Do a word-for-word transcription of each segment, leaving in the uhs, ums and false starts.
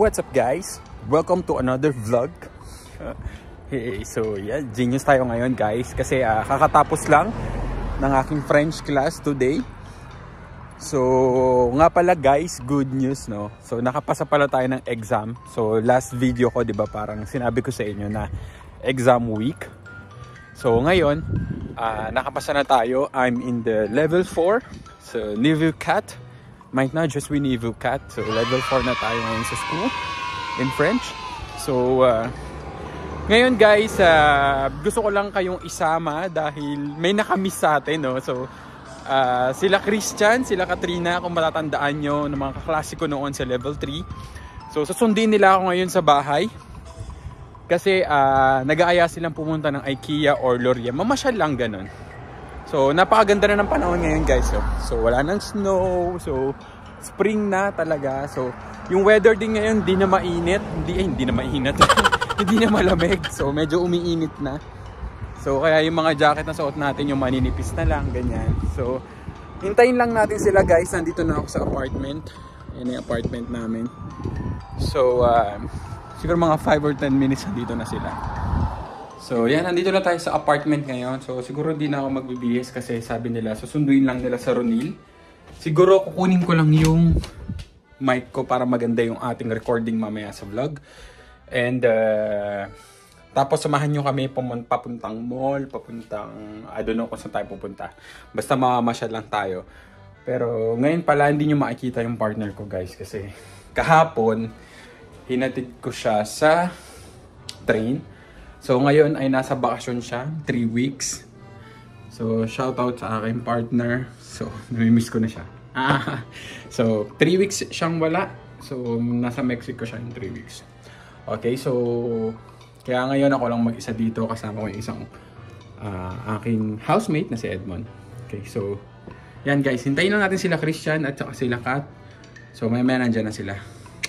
what's up guys? Welcome to another vlog. Hey, so yeah, genius tayo ngayon guys kasi uh, kakatapos lang ng aking French class today. So nga pala guys, good news no. So nakapasa pala tayo ng exam. So last video ko 'di ba parang sinabi ko sa inyo na exam week. So ngayon, uh, nakapasa na tayo. I'm in the level four. So niveau quatre. Might not just we niveau quatre. So level four na tayo ngayon sa school in French. So uh, ngayon guys, uh, gusto ko lang kayong isama dahil may nakamiss sa atin no. So uh, sila Christian, sila Katrina, kung matatandaan nyo ng mga kaklase ko noon sa level three. So susundin nila ako ngayon sa bahay. Kasi uh, nag-aaya silang pumunta ng IKEA or L'Oreal. Mamasyal lang ganun. So napakaganda na ng panahon ngayon guys. So, so wala nang snow. So spring na talaga. So yung weather din ngayon hindi na mainit. Hindi, eh, hindi na mainit. Hindi na malamig. So medyo umiinit na. So kaya yung mga jacket na suot natin yung maninipis na lang. Ganyan. So hintayin lang natin sila guys. Nandito na ako sa apartment. Yan yung apartment namin. So uh, siguro mga five or ten minutes nandito na sila. So yan, nandito na tayo sa apartment ngayon. So siguro hindi na ako magbibihis kasi sabi nila susunduin lang nila sa Ronil. Siguro kukunin ko lang yung mic ko para maganda yung ating recording mamaya sa vlog. And uh, tapos samahan nyo kami papuntang mall, papuntang I don't know kung saan tayo pupunta. Basta mamamasyal lang tayo. Pero ngayon pala hindi nyo makikita yung partner ko guys kasi kahapon hinatid ko siya sa train. So ngayon ay nasa bakasyon siya, three weeks. So shout out sa aking partner. So nami-miss ko na siya. Ah, so three weeks siyang wala. So nasa Mexico siya in three weeks. Okay, so kaya ngayon ako lang mag-isa dito kasama ko yung isang uh, aking housemate na si Edmond. Okay, so yan guys, hintayin lang natin sila Christian at saka sila Kat. So may may nandyan na sila.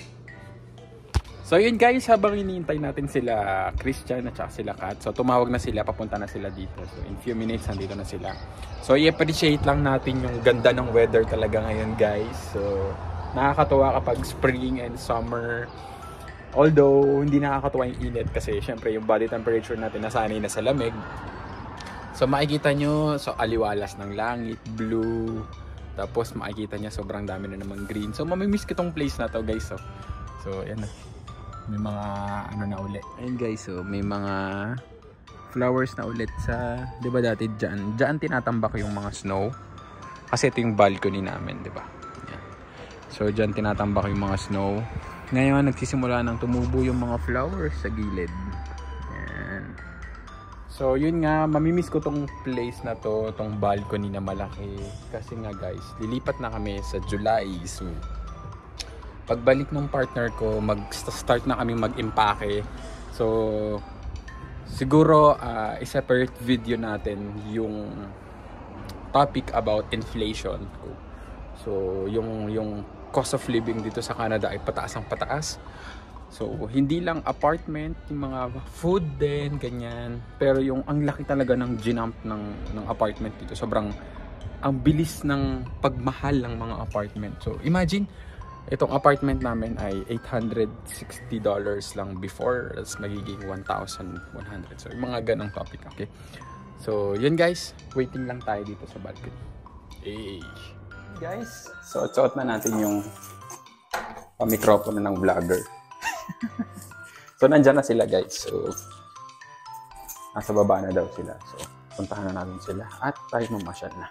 So yun guys, habang iniintay natin sila Christian at saka sila Kat. So tumawag na sila, papunta na sila dito. So in few minutes nandito na sila. So i-appreciate lang natin yung ganda ng weather talaga ngayon guys. So nakakatuwa kapag spring and summer. Although hindi nakakatuwa yung init kasi syempre yung body temperature natin nasanay na sa lamig. So makikita nyo, so aliwalas ng langit, blue. Tapos makikita nyo sobrang dami na namang green. So mamimiss ko tong place na to guys. So, so yan na. May mga ano na ulit. Ayun guys, so may mga flowers na ulit sa, 'di ba dati diyan, diyan tinatambak yung mga snow. Kasi ito yung balcony namin, 'di ba? Yan. So diyan tinatambak yung mga snow. Ngayon nagsisimula nang tumubo yung mga flowers sa gilid. Yan. So yun nga, mamimiss ko tong place na to, tong balcony na malaki. Kasi nga guys, lilipat na kami sa July. So pagbalik ng partner ko, mag-start na kami mag-impake. So, siguro, uh, i-separate video natin yung topic about inflation. So, yung, yung cost of living dito sa Canada ay pataas ang pataas. So, hindi lang apartment, yung mga food din, ganyan. Pero yung ang laki talaga ng ginamp ng, ng apartment dito. Sobrang, ang bilis ng pagmahal ng mga apartment. So, imagine, itong apartment namin ay eight hundred sixty dollars lang before. That's magiging one thousand one hundred. So, yung mga ganong topic. Okay? So, yun guys. Waiting lang tayo dito sa balcony. Hey! Guys, suot-suot na natin yung pamikropono ng vlogger. So, nandyan na sila guys. So, nasa baba na daw sila. So, puntahan na natin sila. At tayo mamasyal na.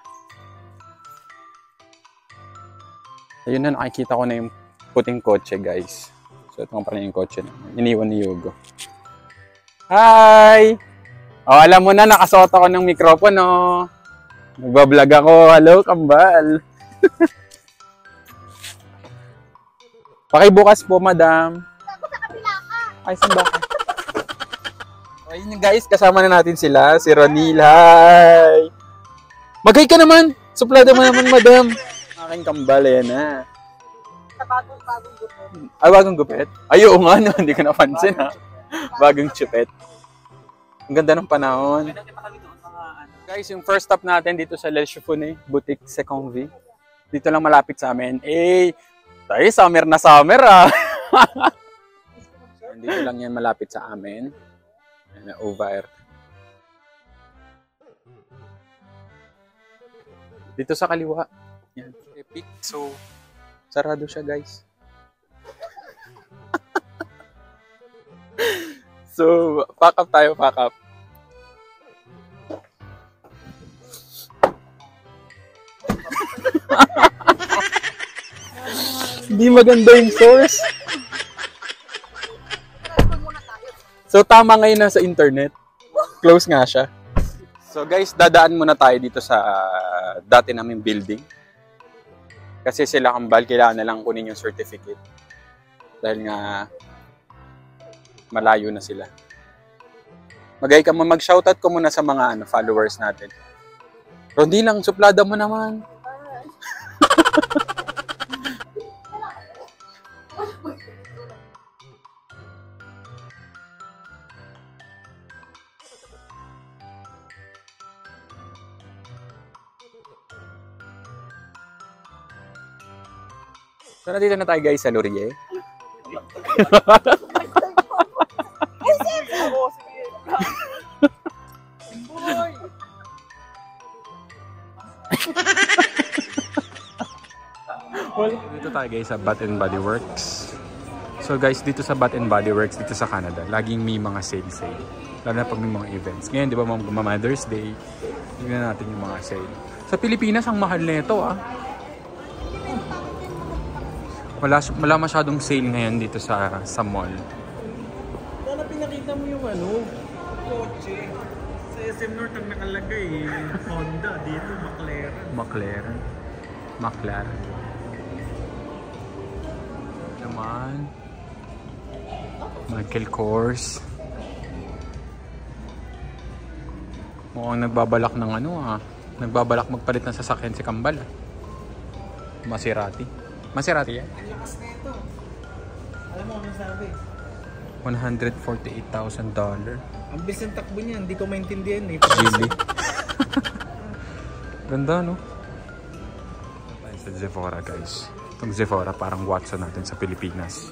Ayun na, nakikita ko na yung puting kotse, guys. So, ito nga pala yung kotse na iniwan ni Hugo. Hi! O, oh, alam mo na, nakasuot ako ng mikropono. Nagbablog ako. Hello, kambal. Pakibukas po, madam. Ako sa kabila ka. Ay, saan ba ka? Ayun guys, kasama na natin sila. Si Ronil, hi! Magay ka naman! Suplada mo naman, madam. Aking kambal, yan na. Sa bagong bagong gupit. Ay, bagong gupit? Ay, oo nga, no. Hindi ko napansin, ha. Bagong chupet. Ang ganda ng panahon. Guys, yung first stop natin dito sa Le Chiffone, Boutique Seconvi. Dito lang malapit sa amin. Eh, tayo, summer na summer, ah. Dito lang yan malapit sa amin. Yan, over. Dito sa kaliwa. Yan. Epic. So, sarado siya guys. So, pack up tayo, pack up. Hindi maganda yung source. So, tama ngayon na sa internet. Close nga siya. So, guys, dadaan muna tayo dito sa uh, dati naming building. Kasi sila kambal, kailangan na lang kunin yung certificate. Dahil nga, malayo na sila. Magay ka mo, mag-shoutout ko muna sa mga ano, followers natin. Rondi lang, suplada mo naman. So, nandito na tayo guys sa Laurier. Dito tayo guys sa Bath and Body Works. So guys, dito sa Bath and Body Works, dito sa Canada, laging may mga sale-sale. Lalo na pag may mga events. Ngayon, di ba, Mother's Day, tignan natin yung mga sale. Sa Pilipinas, ang mahal na ito ah. Wala, wala masyadong sale ngayon dito sa sa mall. Sana pinakita mo yung ano, kotse. Sa S M North ang nakalagay, Honda, dito McLaren. McLaren. McLaren. Naman. Michael Kors. Mukhang nagbabalak ng ano ah. Nagbabalak magpalit ng sasakyan si Kambal ah. Maserati. Maserati yan? Ang lakas na ito. Alam mo ano sabi? one hundred forty-eight thousand dollars. Ang bilis ng takbo niya, hindi ko maintindihan eh. Really? Ganda no? Tayo sa Sephora guys. Itong Sephora parang Watson natin sa Pilipinas.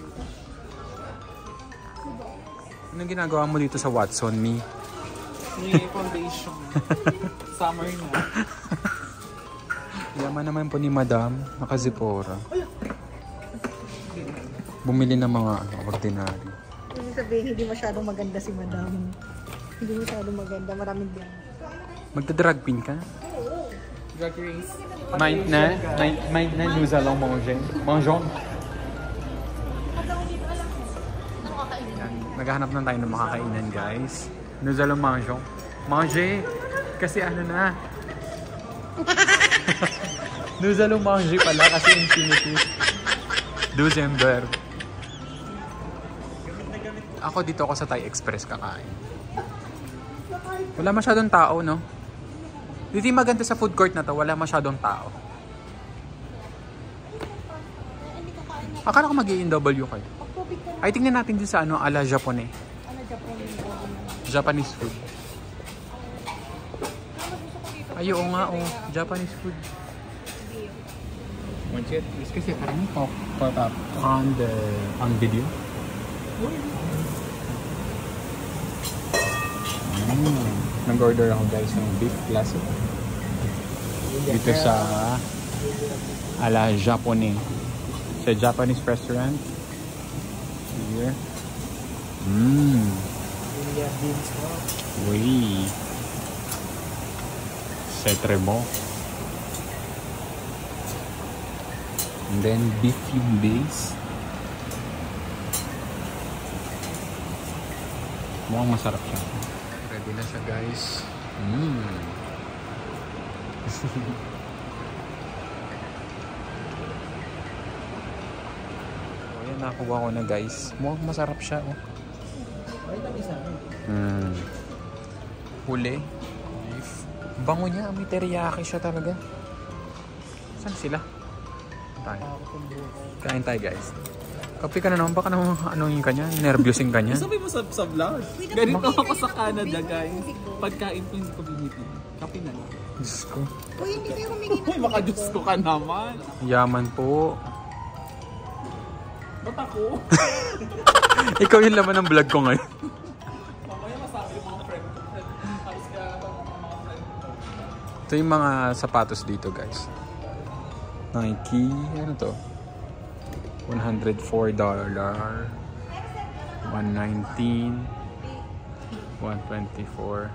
Anong ginagawa mo dito sa Watson, Mi? May foundation. Summer na. Yaman naman po ni Madam, naka-Sephora. Bumili ng mga ordinary. Hindi sabihin, hindi masyadong maganda si Madam. Hindi masyadong maganda, maraming biyan. Magda-drag queen ka? Drag race. Maintenant, maintenant nous allons manger. Mangeons. Yan, naghahanap na tayo ng makakainan guys. Nous allons manger. Manger! Kasi ano na. Nous allons manger pala kasi infinitive. December. Ako dito ako sa Thai Express kakain. Wala masyadong tao, no? Dito yung maganda sa food court na to, wala masyadong tao. Akala ko mag-i-N W kayo. Ay, tingnan natin din sa ano, ala Japone. Japanese food. Ay, oo nga, oh. Japanese food. Est-ce que c'est permis pour prendre en vidéo? Mm. Nag-order ako guys ng beef classic. Dito sa ala Japone. Sa Japanese restaurant. Here. Mmm. Oui. C'est très bon. And then beef yung base. Mukhang masarap siya. Ready na siya guys. Mmm. So, ayan, nakuha ko na guys. Mukhang masarap siya. Oh. Mm. Huli. Beef. Bango niya. May teriyaki siya talaga. Saan sila? Tayo. Kain tayo guys. Kape ka na naman. Baka naman ano yung kanya. Nervyosing kanya. Sabi mo sa, sa vlog. Ganito ako sa Canada guys. Pagkain ko hindi ko binipin. Kape na lang. Diyos ko. Uy, hindi kayo humingi Uy, maka Diyos ko ka naman. Yaman po. Ba't ako? Ikaw yung laman ng vlog ko ngayon. Mamaya masabi yung mga friend ko. Halos kaya ito ang mga friend ko. Ito yung mga sapatos dito guys. Nike, ano to? one hundred four dollars. one nineteen. one twenty-four.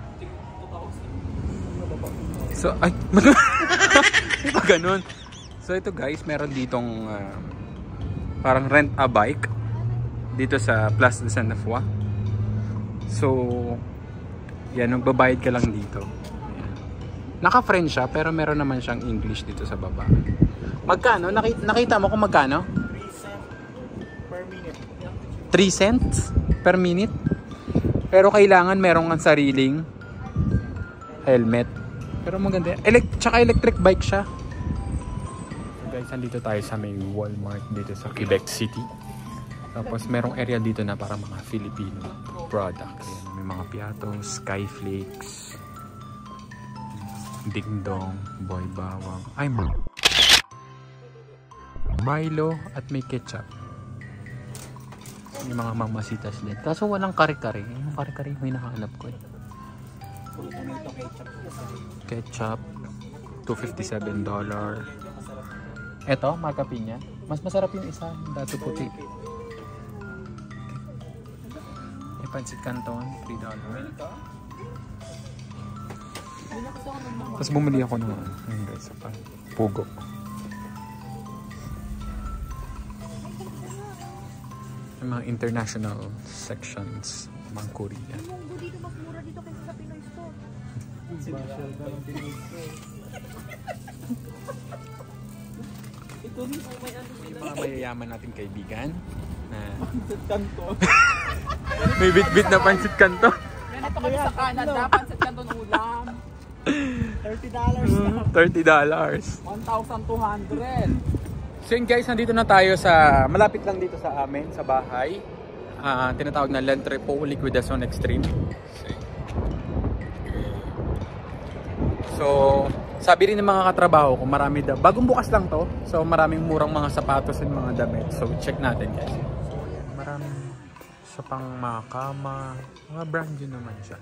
So, ay, ito ganun. So, ito guys, meron ditong uh, parang rent a bike dito sa Place de Sainte Foy. So, yan, magbabayad ka lang dito. Naka-French siya, pero meron naman siyang English dito sa baba. Magkano? Nakita, nakita mo kung magkano? three cents per minute. Pero kailangan meron kang sariling helmet. Pero maganda. Elect tsaka electric bike siya. Guys, nandito tayo sa may Walmart dito sa Quebec City. Tapos merong area dito na para mga Filipino products. Ayan, may mga piatos, Skyflakes, Ding Dong, Boy Bawang, ay Milo at may ketchup. May mga mamasitas din. Kaso walang kare-kare. Yung kare-kare yung hinahanap ko eh. Ketchup, two fifty-seven dollars. Eto, Marca Piña. Mas masarap yung isa, yung dato puti. May Pancit Canton, three dollars. Tapos bumili ako ng ayun guys, sa Pugo. May mga international sections, mga Korea. Munggo dito mas mura dito kaysa sa Pinoy store. Special ka ng Pinoy store. Ito rin ay may ano sila. Mga mayayaman nating kaibigan na Pancit Canton. may bit-bit na Pancit Canton. Ganito kami sa Canada, Pancit Canton ulam. thirty dollars na. thirty dollars. one thousand two hundred. So yun guys, nandito na tayo sa, malapit lang dito sa amin, sa bahay. Uh, tinatawag na L'Entrepo Liquidation Extreme. So, sabi rin ng mga katrabaho ko, marami daw. Bagong bukas lang to. So, maraming murang mga sapatos and mga damit. So, check natin guys. Maraming sa pang mga kama. Mga brand yun naman siya.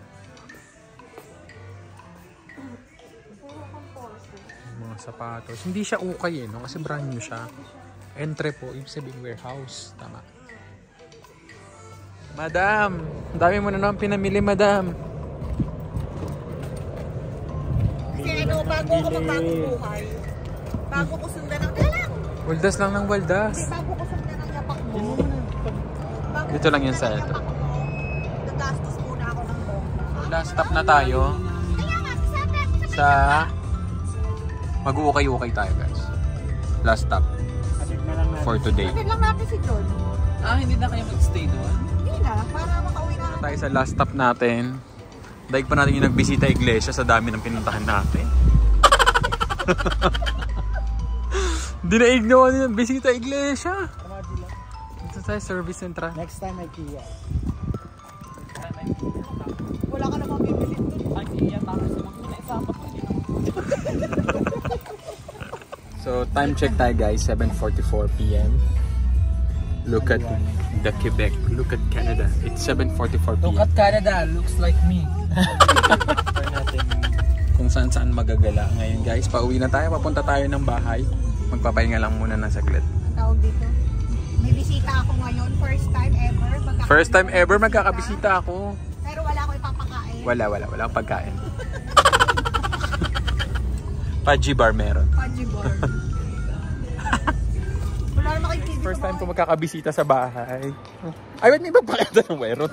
Mga sapatos. Hindi siya ukay eh, no? Kasi brand new siya. Entrepo, ibig sabihin warehouse. Tama. Madam! Ang dami mo na naman pinamili, madam. Kasi ano, bago ako magbagong buhay, bago ko sundan ng talang. Waldas lang ng waldas. Kasi bago ko sundan ng yapak mo, bago Dito lang yun sa ito. nagastos muna ako ng bomba. Last stop na tayo. Sa mag-uukay-ukay tayo guys. Last stop for today. Kasi lang natin si John. Ah, hindi na kayo mag-stay doon? Hindi na, para makauwi na Tayo sa last stop natin. Daig pa natin yung nagbisita iglesia sa dami ng pinuntahan natin. Hindi na ignawa nyo yung bisita iglesia. Dito tayo, service central. Next time ay Kia. wala ka namang bibili doon. Ay, iya, tapos naman ko na isama ko. So, time check tayo guys, seven forty-four p m Look at the Quebec. Look at Canada. It's seven forty-four p m Look at Canada, looks like me. Kung saan saan magagala ngayon guys. Pauwi na tayo, papunta tayo ng bahay. Magpapahinga lang muna ng saglit. Ang tawag dito. May bisita ako ngayon, first time ever. Magkaka- First time ever magkakabisita ako. Pero wala ako ipapakain. Wala, wala, wala akong pagkain. Paji bar meron. Pajibor. Wala naman kayo T V. First time ko magkakabisita sa bahay. Ay, wait, may magpakita ng werot.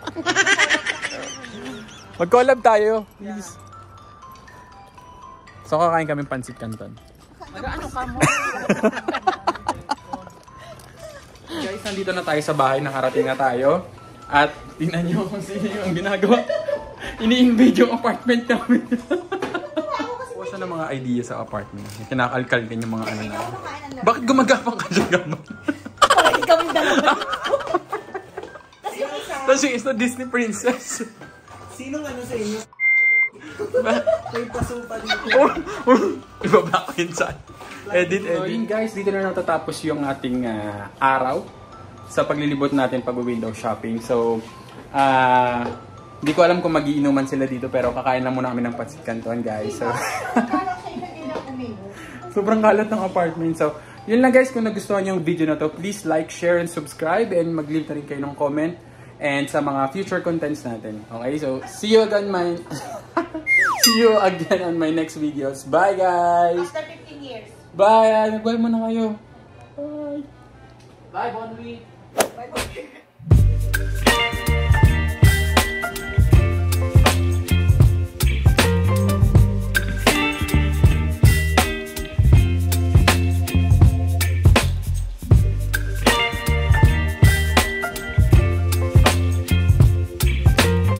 Mag-collab tayo, please. So, kakain kami Pancit Canton. Mag-ano ka mo? Guys, nandito na tayo sa bahay. Nakarating na tayo. At tingnan nyo kung sino yung ginagawa. Ini-invade yung apartment namin. Kuha siya ng mga idea sa apartment. Kinakalkal din yung mga ano na. Bakit gumagapang ka dyan gaman? Bakit kami dalawa? Tapos yung isa Disney princess. Sinong ano sa inyo? May pasupa dito. Ibaba ko yun sa edit, edit. So yun guys, dito na natatapos yung ating uh, araw. sa paglilibot natin pag-window shopping. So, ah... Uh, hindi ko alam kung magiinuman sila dito pero kakain lang muna kami ng Pancit Canton, guys. So, sobrang kalat ng apartment. So, yun lang guys. Kung nagustuhan niyo yung video na to, please like, share, and subscribe. And mag-leave na rin kayo ng comment. And sa mga future contents natin. Okay? So, see you again my... see you again on my next videos. Bye, guys! After fifteen years. Bye! Nag-bye muna kayo. Bye! Bye, Bonwi!